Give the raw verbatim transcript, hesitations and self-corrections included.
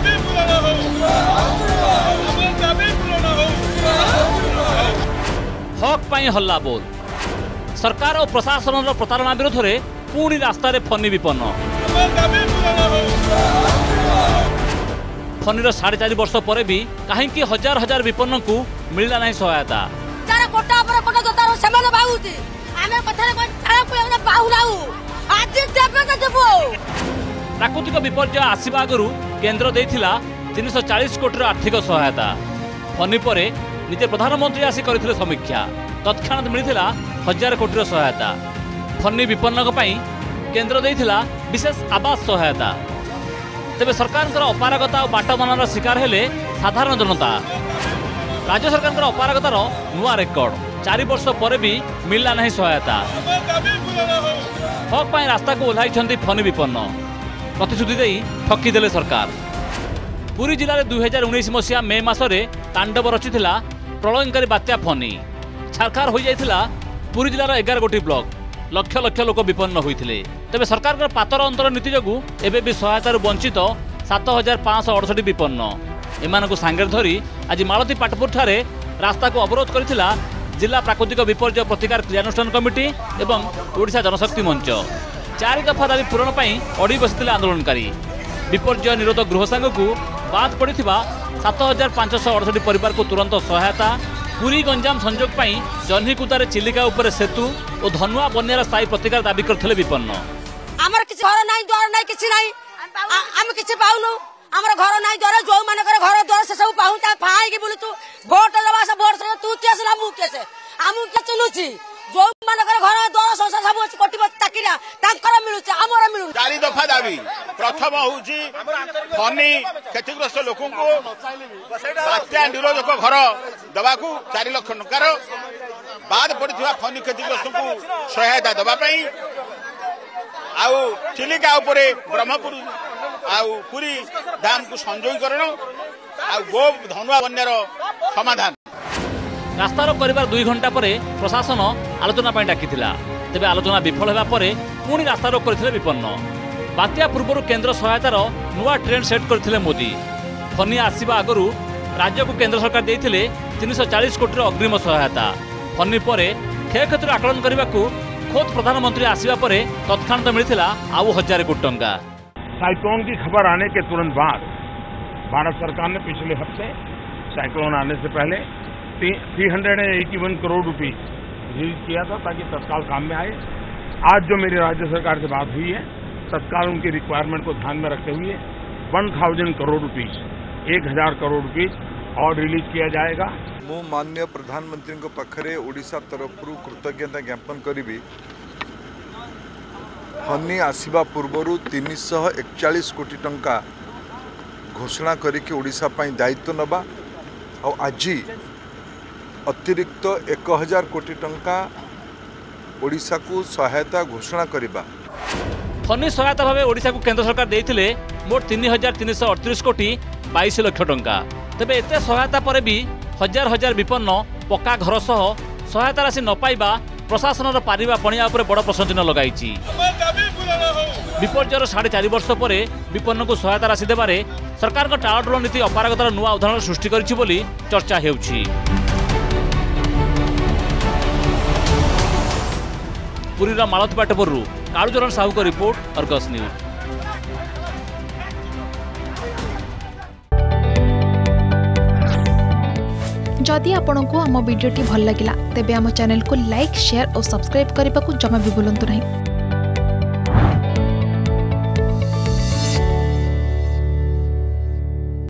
हक पाई हल्ला बोल सरकार और प्रशासन प्रतारणा विरोध में पुणी रास्तार फनी विपन्न फनीर साढ़े चार वर्ष पर भी कहीं हजार हजार विपन्न को मिलला नहीं सहायता। प्राकृतिक विपर्य आसवा आगु केन्द्र देथिला तीन सौ चालीस कोटी आर्थिक सहायता फनी पर निजे प्रधानमंत्री आसी करथिले समीक्षा तत्क्षणात मिलिथिला हजार कोटी सहायता फनी विपन्न केन्द्र देथिला विशेष आवास सहायता। तेबे सरकार अपारगता और बाटमानार शिकार हेले साधारण जनता। राज्य सरकार अपारगतार नुआ रेकर्ड चार वर्ष पर भी मिलला नहीं सहायता। हक पाई रास्ता को ओह्लाई फनी विपन्न प्रतिश्रुति दे ठकीदेले सरकार। पुरी जिले में दुई हजार उन्नीस मसीहा मे मसरे तांडव रचिथिला प्रलयंकारी बात्या फनी छारखार हो जाइथिला पुरी जिलार एगार गोटी ब्लॉक लक्ष लक्ष लोक विपन्न होइथिले। तेबे सरकार पातर अंतर नीति जगू एबे भी सहायतार वंचित सात हजार पाँच अड़सठ विपन्न एमानकु सांगे धरी आज मालती पाटपुर ठारे रास्ता को अवरोध करथिला जिला प्राकृतिक विपर्य प्रतिकार क्रियानुष्ठान कमिटी एवं ओडिशा जनशक्ति मंच। चारि दफा दाबी पूरण पाई अड़ी बसिथिले आंदोलनकारी। विपर्य निरोध गृह सांगकु बाद पड़िथिबा सात हजार पाँचश अड़सठ परिवार को तुरंत सहायता। पुरी गंजाम संजोग पाई जह्नीकुतारे चिलिका उपरे सेतु और धनुआ बन्यार स्थायी प्रतिकार दाबी करथिले विपन्न। हमर किछि घर नाही द्वार नाही किछि नाही हम किछि पाउनु हमर घर नाही द्वार जो मानकर घर द्वार से सब पाहु ता फाई के बोलु तू वोट दबा से वोट से तू केस ना मु केस हम के चलुछि जो मानकर घर द्वार संसार सब अछि कोटिपति ताकिरा तांकर मिलुछि हमर मिलु। चारि दफा दाबी प्रथम होउछि फनी क्षतिग्रस्त लोकन को बात्या निरोधक घर दबाकू चार लाख टंकार बाद पड़िथिबा फनी क्षतिग्रस्त को सहायता दबा पई आउ चिलिका उपरे ब्रह्मपुर आउ पुरी धाम को संयोगीकरण आउ गो धनुआ बन्यार समाधान। रास्तार करिबार दुई घंटा पर प्रशासन आलोचना पाई डाकिथिला। तेबे आलोचना विफल हेबा परे पुणी रास्तारोक करथिले विपन्न। बात्या पूर्व केन्द्र सहायतार नुआ ट्रेंड सेट करथिले मोदी। फनी आसवा आगु राज्य को केन्द्र सरकार देइथिले तीन सौ चालीस कोटी अग्रिम सहायता। फनी पर क्षयक्षतिर आकलन करने को खोद प्रधानमंत्री आसवा पर तत्क्षणात मिलता आउ हजार कोटी टंका। साइक्लोन की खबर आने के तुरंत बाद भारत सरकार ने पिछले हफ्ते साइक्लोन आने से पहले three hundred eighty one crore rupees release किया था ताकि तत्काल काम में आए। आज जो मेरी राज्य सरकार से बात हुई है तत्काल उनकी रिक्वायरमेंट को ध्यान में रखते हुए वन थाउजेंड करोड़ रुपीस एक हजार करोड़ रुपीस और रिलीज किया जाएगा। मु माननीय प्रधानमंत्री को पाखरे ओडिशा तरफ कृतज्ञता ज्ञापन करी फनी आसवा पूर्व तीन सौ एकचाश कोटी टंका घोषणा करके ओडिशा पाई दायित्व नबा और आज अतिरिक्त एक हजार कोटी टंका ओडिशा को सहायता घोषणा करबा। फनी सहायता भाव ओडिशा को केंद्र सरकार देइथिले मोट तीन हजार तीन सौ अड़तीस कोटी बाईस लाख टंका। तेबे एते सहायता पर भी हजार हजार विपन्न पक्का घर सह सहायता राशि न पाइबा प्रशासन पारिबा पणिया उपर बड़ प्रश्न चिन्ह लगाई। विपर्यर साढ़े चार वर्ष पर विपन्न को सहायता राशि देबारे सरकार का टाळटोळ नीति अपारगतार नुआ उदाहरण सृष्टि करिछि बोली चर्चा हेउछि। पुरीर मालती पाटपुरु कालूचरण साहू को रिपोर्ट अर्गस न्यूज। जदि आपंक आम भिडी भल लगा तेब आम चैनल को लाइक शेयर और सब्सक्राइब करने को जमा भी भूलु नहीं।